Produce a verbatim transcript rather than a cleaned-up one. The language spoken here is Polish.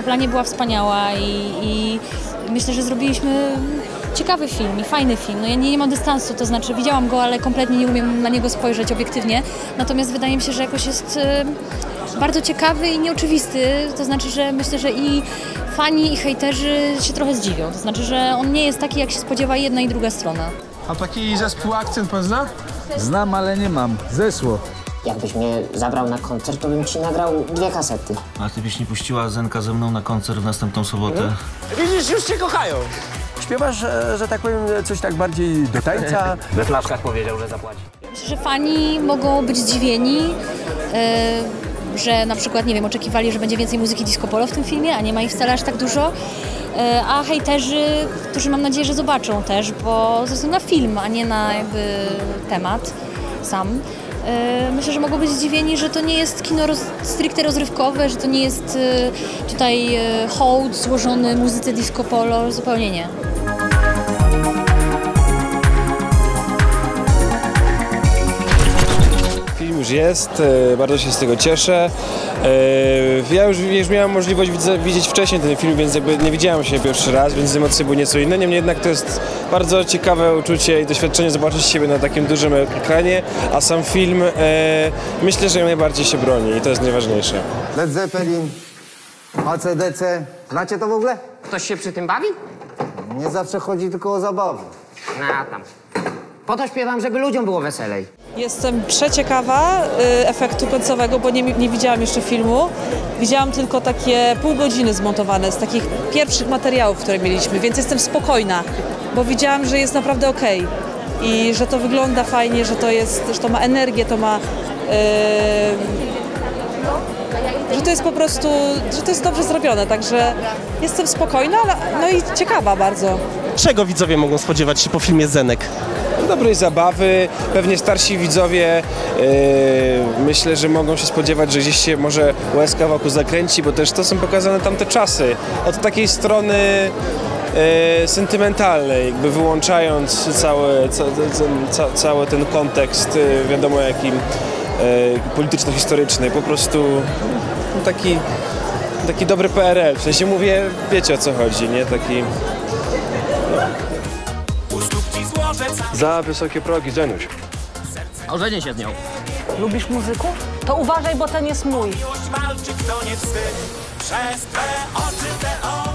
na planie była wspaniała i, i myślę, że zrobiliśmy ciekawy film i fajny film. No ja nie, nie mam dystansu, to znaczy widziałam go, ale kompletnie nie umiem na niego spojrzeć obiektywnie. Natomiast wydaje mi się, że jakoś jest y, bardzo ciekawy i nieoczywisty. To znaczy, że myślę, że i fani, i hejterzy się trochę zdziwią. To znaczy, że on nie jest taki, jak się spodziewa jedna i druga strona. A taki zespół Akcent pan zna? Znam, ale nie mam. Zeszło. Jakbyś mnie zabrał na koncert, to bym ci nagrał dwie kasety. A ty byś nie puściła Zenka ze mną na koncert w następną sobotę? Widzisz, już cię kochają. Śpiewasz, że, że tak powiem, coś tak bardziej do tańca. We flaszkach powiedział, że zapłaci. Myślę, że fani mogą być zdziwieni, yy, że na przykład, nie wiem, oczekiwali, że będzie więcej muzyki disco polo w tym filmie, a nie ma ich wcale aż tak dużo. Yy, a hejterzy, którzy mam nadzieję, że zobaczą też, bo ze względu na film, a nie na jakby temat sam. Yy, myślę, że mogą być zdziwieni, że to nie jest kino roz, stricte rozrywkowe, że to nie jest yy, tutaj yy, hołd złożony muzyce disco polo, zupełnie nie. Film już jest, bardzo się z tego cieszę. Ja już, już miałem możliwość widzieć wcześniej ten film, więc jakby nie widziałem się pierwszy raz, więc emocje były nieco inne. Niemniej jednak to jest bardzo ciekawe uczucie i doświadczenie zobaczyć siebie na takim dużym ekranie, a sam film e, myślę, że najbardziej się broni i to jest najważniejsze. Led Zeppelin, A C D C. Znacie to w ogóle? Ktoś się przy tym bawi? Nie zawsze chodzi tylko o zabawę. Na tam. Po to śpiewam, żeby ludziom było weselej. Jestem przeciekawa y, efektu końcowego, bo nie, nie widziałam jeszcze filmu. Widziałam tylko takie pół godziny zmontowane z takich pierwszych materiałów, które mieliśmy, więc jestem spokojna, bo widziałam, że jest naprawdę okej i że to wygląda fajnie, że to jest, że to ma energię, to ma... Yy, że to jest po prostu, że to jest dobrze zrobione, także jestem spokojna, ale, no i ciekawa bardzo. Czego widzowie mogą spodziewać się po filmie Zenek? Dobrej zabawy, pewnie starsi widzowie yy, myślę, że mogą się spodziewać, że gdzieś się może łezka wokół zakręci, bo też to są pokazane tamte czasy. Od takiej strony yy, sentymentalnej, jakby wyłączając cały, ca, ca, cały ten kontekst, yy, wiadomo jakim, yy, polityczno-historyczny, po prostu no, taki, taki dobry P R L, w sensie mówię, wiecie o co chodzi, nie? Taki... Za wysokie progi, Zenuś. Ożenię się z nią. Lubisz muzyków? To uważaj, bo ten jest mój. Walczy, kto nie wstyd, przez twe oczy te oczy.